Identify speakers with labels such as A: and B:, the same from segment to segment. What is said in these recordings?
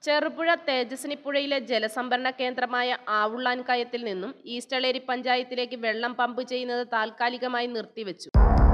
A: ചെറുപുഴ തേജസ്വിനിപ്പുഴയിലെ ജലസംഭരണ കേന്ദ്രമായ ആവുള്ളാൻ കയത്തിൽ നിന്നും ഈസ്റ്റളേരി പഞ്ചായത്തിലേക്ക് വെള്ളം പമ്പ് ചെയ്യുന്നത് താൽക്കാലികമായി നിർത്തിവെച്ചു.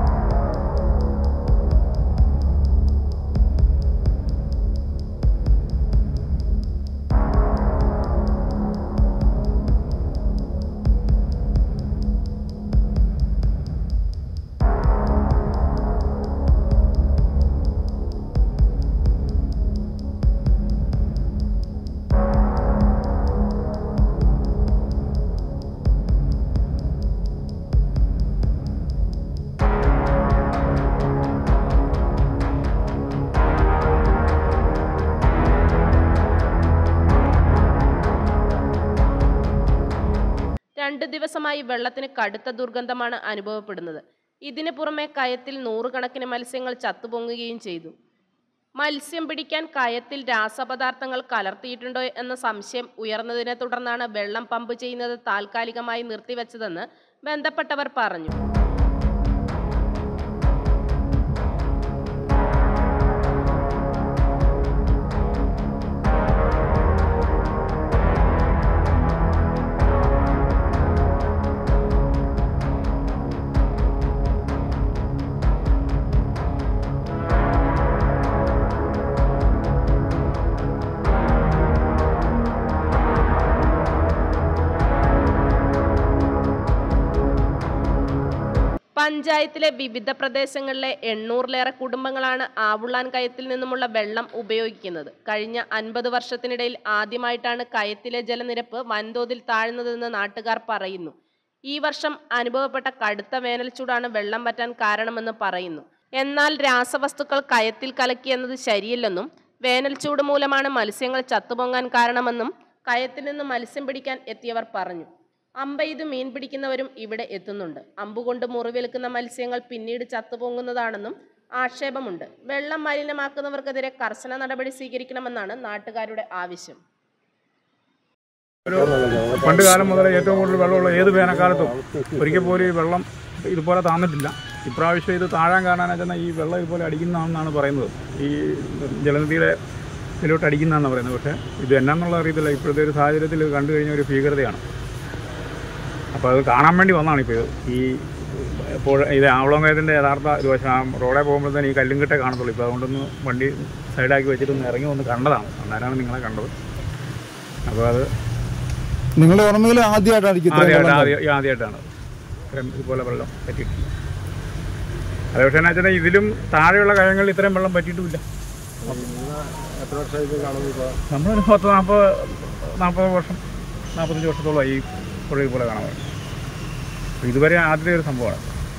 A: രണ്ടു ദിവസമായി വെള്ളത്തിന് കടുത്ത ദുർഗന്ധമാണ് അനുഭവപ്പെടുന്നത്. ഇതിനു പുറമെ കയത്തിൽ നൂറുകണക്കിന് മത്സ്യങ്ങൾ ചത്തുപൊങ്ങുകയും ചെയ്തു. മത്സ്യം പിടിക്കാൻ കയത്തിൽ രാസപദാർത്ഥങ്ങൾ കലർത്തിയിട്ടുണ്ടോ എന്ന സംശയം ഉയർന്നതിനെ തുടർന്നാണ് വെള്ളം പമ്പ് ചെയ്യുന്നത് താൽക്കാലികമായി നിർത്തിവെച്ചതെന്ന് ബന്ധപ്പെട്ടവർ പറഞ്ഞു. പഞ്ചായത്തിലെ വിവിധ പ്രദേശങ്ങളിലെ 800-ലേറെ കുടുംബങ്ങളാണ് ആവുള്ളാൻ കയത്തിൽ നിന്നുമുള്ള വെള്ളം ഉപയോഗിക്കുന്നത്. കഴിഞ്ഞ 50 വർഷത്തിനിടയിൽ ആദ്യമായിട്ടാണ് കയത്തിലെ ജലനിരപ്പ് വൻതോതിൽ താഴ്ന്നതെന്ന് നാട്ടുകാർ പറയുന്നു. ഈ വർഷം അനുഭവപ്പെട്ട കടുത്ത വേനൽച്ചൂടാണ് വെള്ളം വറ്റാൻ കാരണമെന്ന് പറയുന്നു. എന്നാൽ രാസവസ്തുക്കൾ കയത്തിൽ കലക്കിയെന്നത് ശരിയല്ലെന്നും വേനൽച്ചൂട് മൂലമാണ് മത്സ്യങ്ങൾ ചത്തുപൊങ്ങാൻ കാരണമെന്നും കയത്തിൽ നിന്ന് മത്സ്യം പിടിക്കാൻ എത്തിയവർ പറഞ്ഞു. അമ്പെയ്ത് മീൻ പിടിക്കുന്നവരും ഇവിടെ എത്തുന്നുണ്ട്. അമ്പുകൊണ്ട് മുറിവേൽക്കുന്ന മത്സ്യങ്ങൾ പിന്നീട് ചത്തുപൊങ്ങുന്നതാണെന്നും ആക്ഷേപമുണ്ട്. വെള്ളം മലിനമാക്കുന്നവർക്കെതിരെ കർശന നടപടി സ്വീകരിക്കണമെന്നാണ് നാട്ടുകാരുടെ ആവശ്യം.
B: പണ്ട് കാലം മുതൽ ഏറ്റവും കൂടുതൽ വെള്ളമുള്ള ഏത് വേനൽക്കാലത്തും ഒരിക്കൽ പോലും ഈ വെള്ളം ഇതുപോലെ താന്നിട്ടില്ല. ഇപ്രാവശ്യം ഇത് താഴാൻ കാരണമെന്ന് ഈ വെള്ളം ഇതുപോലെ അടിക്കുന്നതാണെന്നാണ് പറയുന്നത്. ഈ ജലനിധിയുടെ ഇതിലോട്ട് അടിക്കുന്നതാണെന്ന് പറയുന്നത്. പക്ഷേ ഇത് എന്നാന്നുള്ള അറിയത്തില്ല. ഇപ്പോഴത്തെ ഒരു സാഹചര്യത്തിൽ ഇത് കണ്ടു കഴിഞ്ഞ ഒരു ഭീകരതയാണ്. അപ്പോൾ അത് കാണാൻ വേണ്ടി വന്നതാണ്. ഇപ്പോൾ ഈ ഇത് ആവളം കയത്തിൻ്റെ യഥാർത്ഥ ഒരു വശം റോഡേ പോകുമ്പോഴത്തേന് ഈ കല്ലും കെട്ടേ കാണത്തുള്ളൂ. ഇപ്പോൾ അതുകൊണ്ടൊന്ന് വണ്ടി സൈഡാക്കി വെച്ചിട്ടൊന്ന് ഇറങ്ങി വന്ന് കണ്ടതാണ്. അന്നേരമാണ് നിങ്ങളെ കണ്ടത്. അപ്പോൾ അത്
C: നിങ്ങളുടെ ഓർമ്മയിൽ ആദ്യമായിട്ടാണ്
B: ഇതുപോലെ വെള്ളം പറ്റിയിട്ടില്ല. അത് പക്ഷേ എന്നാ വെച്ചാൽ ഇതിലും താഴെയുള്ള കയങ്ങളിൽ ഇത്രയും വെള്ളം പറ്റിയിട്ടുമില്ല.
C: എത്ര വർഷമായി കാണുന്നത്?
B: നമ്മളൊരു 40 വർഷം 45 വർഷത്തോളം ഈ പുഴ പോലെ കാണാൻ പറ്റും. ഇതുവരെ ആദ്യത്തെ ഒരു സംഭവമാണ്.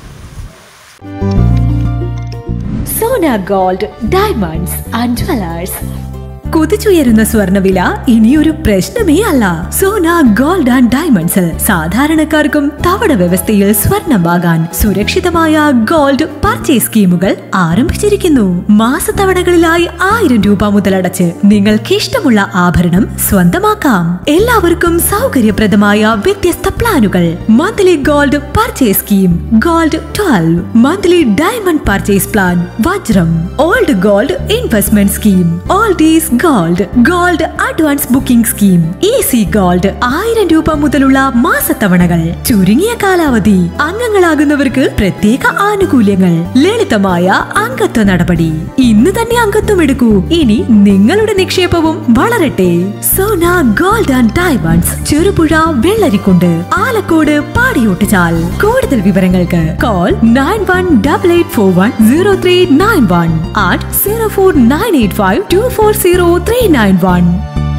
D: Sona gold diamonds and jewellers. കുതിച്ചുയരുന്ന സ്വർണ്ണവില ഇനിയൊരു പ്രശ്നമേ അല്ല. സോന ഗോൾഡ് ആൻഡ് ഡയമണ്ട്സിൽ സാധാരണക്കാർക്കും തവണ വ്യവസ്ഥയിൽ സ്വർണം വാങ്ങാൻ സുരക്ഷിതമായ ഗോൾഡ് പർച്ചേസ് സ്കീമുകൾ ആരംഭിച്ചിരിക്കുന്നു. മാസത്തവണകളിലായി 1000 രൂപ മുതലടച്ച് നിങ്ങൾക്ക് ഇഷ്ടമുള്ള ആഭരണം സ്വന്തമാക്കാം. എല്ലാവർക്കും സൗകര്യപ്രദമായ വ്യത്യസ്ത പ്ലാനുകൾ. Monthly gold purchase scheme, gold 12, monthly diamond purchase plan, വജ്രം, old gold investment scheme, oldies gold advance booking scheme, easy gold 1000 രൂപ മുതലുള്ള മാസത്തവണകൾ, ചുരുങ്ങിയ കാലാവധി, അംഗങ്ങളാകുന്നവർക്ക് പ്രത്യേക ആനുകൂല്യങ്ങൾ, ലളിതമായ അംഗത്വ നടപടി. ഇന്ന് തന്നെ അംഗത്വം എടുക്കൂ. ഇനി നിങ്ങളുടെ നിക്ഷേപവും വളരട്ടെ. Sona gold and diamonds, Cherupuzha, Vellarikundu, Alakode, Padiyottuchal. കൂടുതൽ വിവരങ്ങൾക്ക് കോൾ 9188410391 at 04985240391.